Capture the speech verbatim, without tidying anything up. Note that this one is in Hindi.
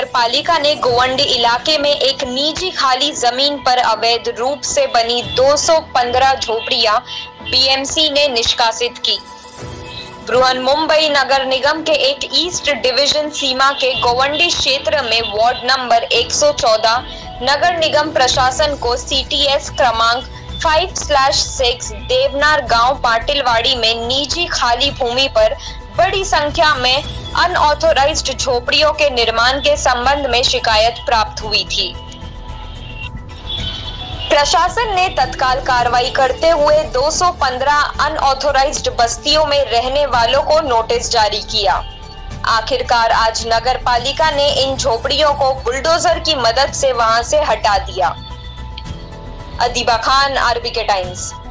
नगर पालिका ने गोवंडी इलाके में एक निजी खाली जमीन पर अवैध रूप से बनी दो सौ पंद्रह झोपड़ियां बीएमसी ने निष्कासित की। बृहन्मुंबई नगर निगम के एक ईस्ट डिवीजन सीमा के गोवंडी क्षेत्र में वार्ड नंबर एक सौ चौदह नगर निगम प्रशासन को सीटीएस क्रमांक पाँच स्लैश छह देवनार गांव पाटिलवाड़ी में निजी खाली भूमि पर बड़ी संख्या में अनऑथोराइज्ड झोपड़ियों के निर्माण के संबंध में शिकायत प्राप्त हुई थी। प्रशासन ने तत्काल कार्रवाई करते हुए दो सौ पंद्रह अनऑथोराइज्ड बस्तियों में रहने वालों को नोटिस जारी किया। आखिरकार आज नगर पालिका ने इन झोपड़ियों को बुलडोजर की मदद से वहां से हटा दिया। Adiba Khan, RBK times.